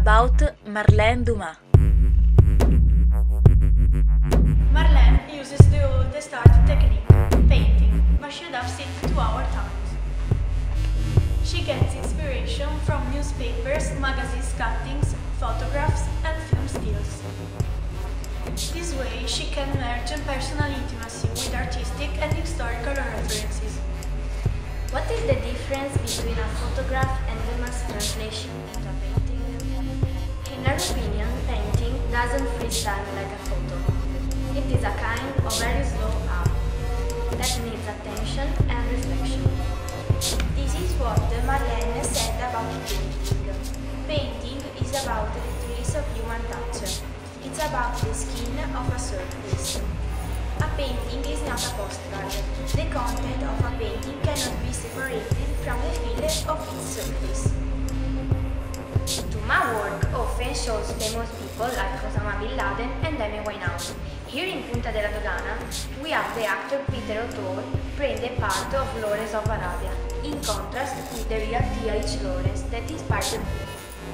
about Marlene Dumas. Marlene uses the oldest art technique, painting, but she adapts it to our times. She gets inspiration from newspapers, magazines cuttings, photographs, and film stills. This way, she can merge personal intimacy with artistic and historical references. What is the difference between a photograph and a mass translation into a painting? In her opinion, painting doesn't freeze time like a photo. It is a kind of very slow art that needs attention and reflection. This is what Marlene said about painting. Painting is about the trace of human touch. It's about the skin of a surface. A painting is not a postcard. The content of a painting cannot be separated from the feel of its surface. Dumas' work often shows famous people like Osama Bin Laden and Amy Winehouse. Here in Punta de la Dogana, we have the actor Peter O'Toole playing the part of Lawrence of Arabia, in contrast with the real T.H. Lawrence that inspired the book.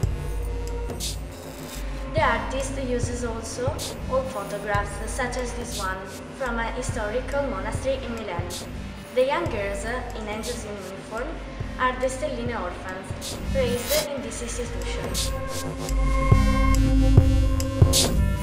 The artist uses also old photographs, such as this one, from a historical monastery in Milan. The young girls in angels in uniform are the Stelline orphans, raised in this institution.